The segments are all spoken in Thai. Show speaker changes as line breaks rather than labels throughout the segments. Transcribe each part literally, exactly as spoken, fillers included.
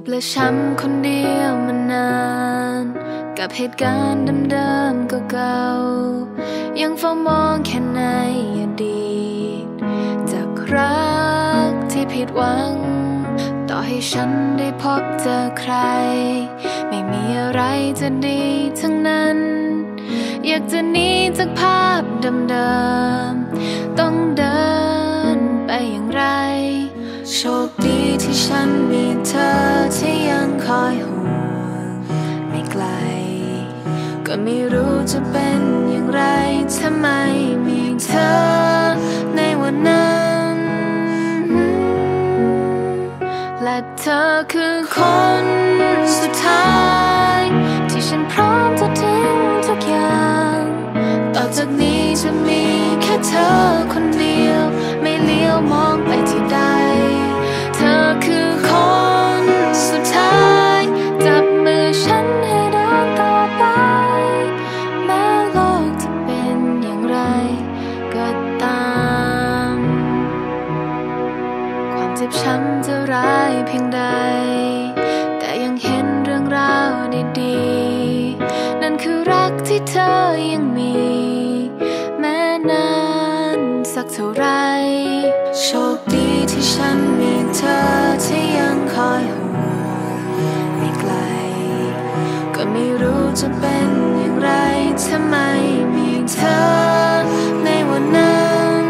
บและช้ำคนเดียวมานานกับเหตุการณ์เดิมๆเก่าๆยังเฝ้ามองแค่ในอดีตจากรักที่ผิดหวังต่อให้ฉันได้พบเจอใครไม่มีอะไรจะดีทั้งนั้นอยากจะหนีจากภาพเดิมๆต้องเดินไปอย่างไรโชคดีที่ฉันมีเธอที่ยังคอยห่วงไม่ไกลก็ไม่รู้จะเป็นอย่างไรถ้าไม่มีเธอในวันนั้นและเธอคือคนสุดท้ายที่ฉันพร้อมจะทิ้งทุกอย่างต่อจากนี้จะมีแค่เธอคนเดียวไม่เลี้ยวมองไปที่ใดเธอคือคนสุดท้ายจับมือฉันให้เดินต่อไปแม้โลกจะเป็นอย่างไรก็ตามความเจ็บช้ำจะร้ายเพียงใดแต่ยังเห็นเรื่องราวดีๆนั่นคือรักที่เธอยังมีแม้นานสักเท่าไรโชคดีที่ฉันมีเธอที่ยังคอยห่วงไม่ไกลก็ไม่รู้จะเป็นอย่างไรถ้าไม่มีเธอในวันนั้น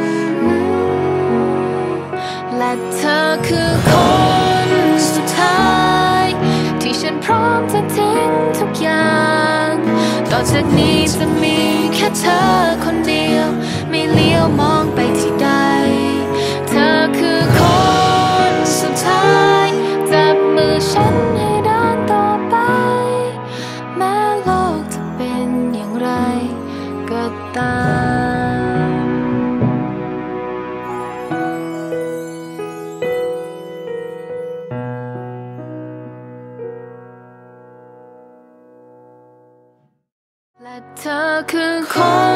และเธอคือคนสุดท้ายที่ฉันพร้อมจะทิ้งทุกอย่างต่อจากนี้จะมีแค่เธอคนเดียวไม่เลี้ยวมองไปที่ใดเธอคือคนสุดท้ายจับมือฉันให้เดินต่อไปแม้โลกจะเป็นอย่างไรก็ตามและเธอคือคน